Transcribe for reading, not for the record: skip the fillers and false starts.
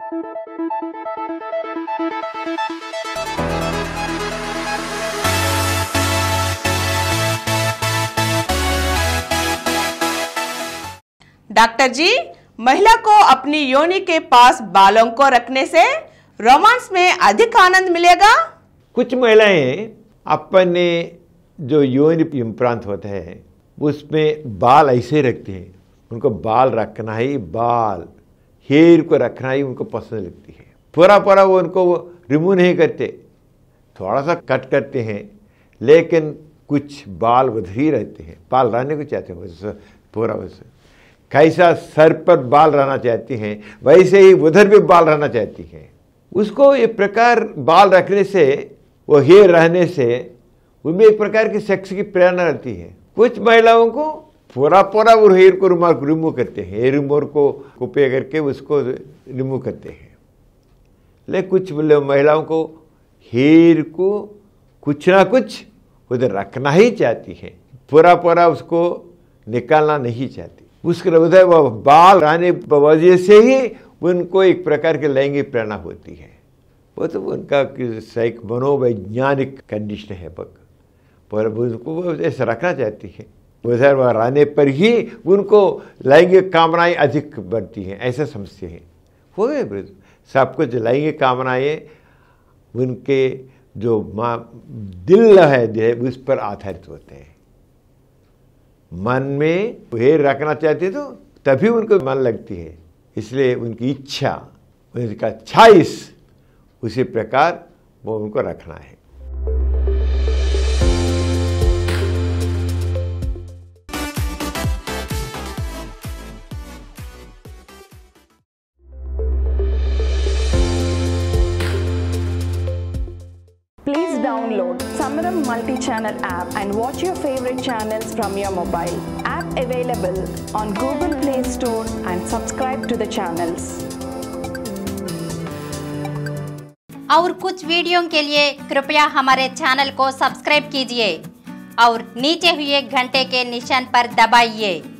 Doctor जी, महिला को अपनी योनि के पास बालों को रखने से रोमांस में अधिक आनंद मिलेगा। कुछ महिलाएं अपने जो योनि इम्प्लांट होता है उसमें बाल ऐसे रखती हैं, उनको बाल रखना ही, बाल हेयर को रखना ही उनको पसंद लगती है। पूरा पूरा वो उनको रिमूव नहीं करते, थोड़ा सा कट करते हैं, लेकिन कुछ बाल उधर ही रहते हैं, बाल रहने को चाहते हैं वैसे पूरा। वैसे कैसा सर पर बाल रहना चाहती हैं वैसे ही उधर भी बाल रहना चाहती हैं। उसको एक प्रकार बाल रखने से, वो हेयर रहने से उनमें एक प्रकार की सेक्स की प्रेरणा रहती है। कुछ महिलाओं को पूरा पूरा वो हेयर को रिमूव करते हैं, हेयर रिमूवर को पे करके उसको रिमूव करते हैं। लेकिन कुछ महिलाओं को हेयर को कुछ ना कुछ उधर रखना ही चाहती है, पूरा पूरा उसको निकालना नहीं चाहती। उसके उधर वो बाल रहने की वजह से ही उनको एक प्रकार की लैंगिक प्रेरणा होती है। वो तो उनका साइक मनोवैज्ञानिक कंडीशन है, पर उनको वो ऐसे रखना चाहती है। उधर वह रहने पर ही उनको लैंगिक कामनाएं अधिक बढ़ती हैं, ऐसा समझते हैं। हो गए सब कुछ लैंगिक कामनाएं उनके जो दिल है उस पर आधारित होते हैं। मन में हेयर रखना चाहते तो तभी उनको मन लगती है, इसलिए उनकी इच्छा, उनका चॉइस उसी प्रकार वो उनको रखना है। Please download Samaram multi-channel app and watch your favorite channels from your mobile. App available on Google Play Store and subscribe to the channels. और कुछ वीडियो के लिए कृपया हमारे चैनल को सब्सक्राइब कीजिए और नीचे हुए घंटे के निशान पर दबाइए।